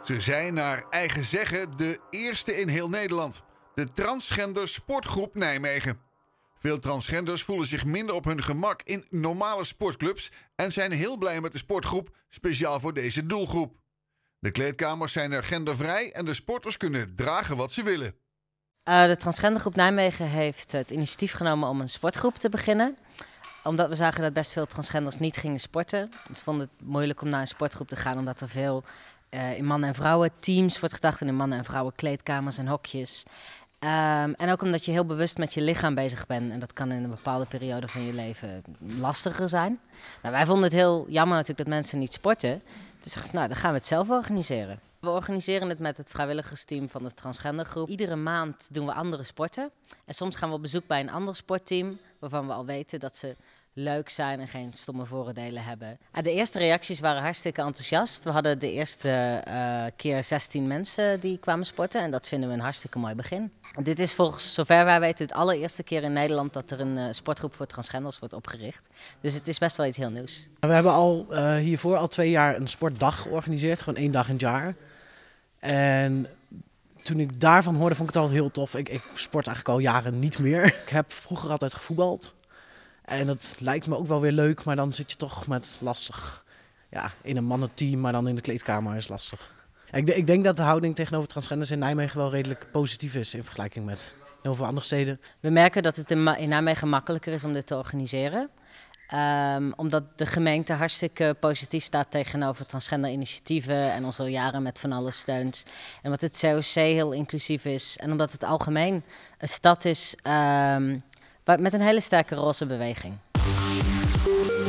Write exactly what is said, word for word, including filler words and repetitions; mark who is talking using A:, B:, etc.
A: Ze zijn naar eigen zeggen de eerste in heel Nederland. De Transgender Sportgroep Nijmegen. Veel transgenders voelen zich minder op hun gemak in normale sportclubs en zijn heel blij met de sportgroep, speciaal voor deze doelgroep. De kleedkamers zijn er gendervrij en de sporters kunnen dragen wat ze willen.
B: Uh, de Transgendergroep Nijmegen heeft het initiatief genomen om een sportgroep te beginnen. Omdat we zagen dat best veel transgenders niet gingen sporten. We vonden het moeilijk om naar een sportgroep te gaan, omdat er veel uh, in mannen- en vrouwen teams wordt gedacht en in mannen- en vrouwen kleedkamers en hokjes. Um, en ook omdat je heel bewust met je lichaam bezig bent. En dat kan in een bepaalde periode van je leven lastiger zijn. Nou, wij vonden het heel jammer natuurlijk dat mensen niet sporten. Dus dachten, nou, dan gaan we het zelf organiseren. We organiseren het met het vrijwilligersteam van de Transgendergroep. Iedere maand doen we andere sporten. En soms gaan we op bezoek bij een ander sportteam, waarvan we al weten dat ze leuk zijn en geen stomme vooroordelen hebben. De eerste reacties waren hartstikke enthousiast. We hadden de eerste uh, keer zestien mensen die kwamen sporten en dat vinden we een hartstikke mooi begin. Dit is volgens zover wij weten het allereerste keer in Nederland dat er een uh, sportgroep voor transgenders wordt opgericht. Dus het is best wel iets heel nieuws.
C: We hebben al uh, hiervoor al twee jaar een sportdag georganiseerd, gewoon één dag in het jaar. En toen ik daarvan hoorde vond ik het al heel tof. Ik, ik sport eigenlijk al jaren niet meer. Ik heb vroeger altijd gevoetbald. En dat lijkt me ook wel weer leuk, maar dan zit je toch met lastig. Ja, in een mannenteam, maar dan in de kleedkamer is lastig. Ik, ik denk dat de houding tegenover transgenders in Nijmegen wel redelijk positief is in vergelijking met heel veel andere steden.
B: We merken dat het in Nijmegen makkelijker is om dit te organiseren. Um, omdat de gemeente hartstikke positief staat tegenover transgender initiatieven en ons al jaren met van alles steunt. En omdat het C O C heel inclusief is en omdat het algemeen een stad is um, met een hele sterke roze beweging.